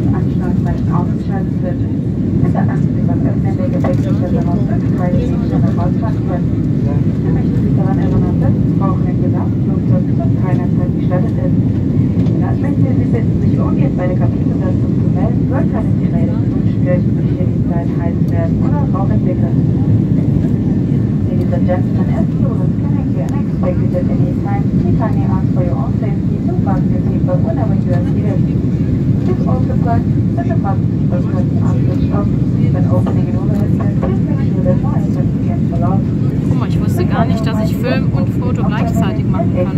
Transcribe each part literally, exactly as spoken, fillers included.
Anschlag bei den ausgeschaltet wird. Bitte achten Sie beim Öffnen der Gepäcktücher darauf, dass keine Gegenstände rausfahren können. Wir möchten Sie daran erinnern, dass Rauchen im gesamten Flugzeug zu keiner Zeit gestattet ist. Dann möchten wir Sie bitten, sich umgehend bei der Kabinenbesatzung zu melden, soll keine Sirene Flugstörchen beschädigt sein, heiß werden oder Rauch entwickeln. Ladies and gentlemen, as fuel is connected and expected at any time, we kindly ask for your own safety to fasten your seatbelt whenever you are seated. Please also plug that the fasten seatbelt buttons are switched off. When opening an overhead bin, please make sure that no items can fall out. Guck mal, ich wusste gar nicht, dass ich Film und Foto gleichzeitig machen kann.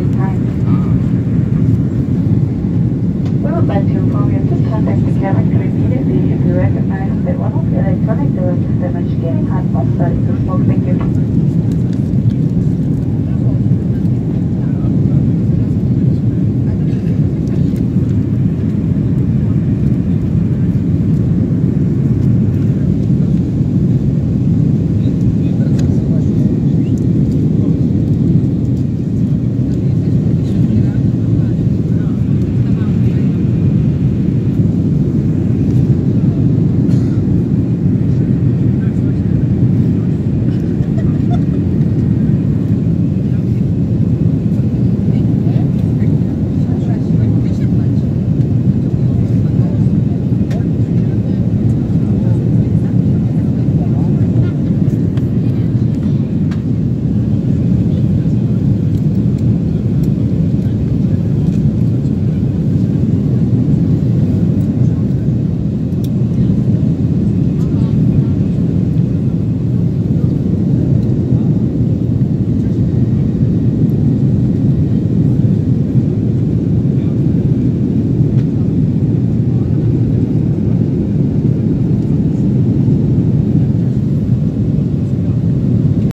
We would like to inform you to contact the cabin crew immediately if you recognize that one of the electronic devices damaged getting hot or starting to smoke. Thank you.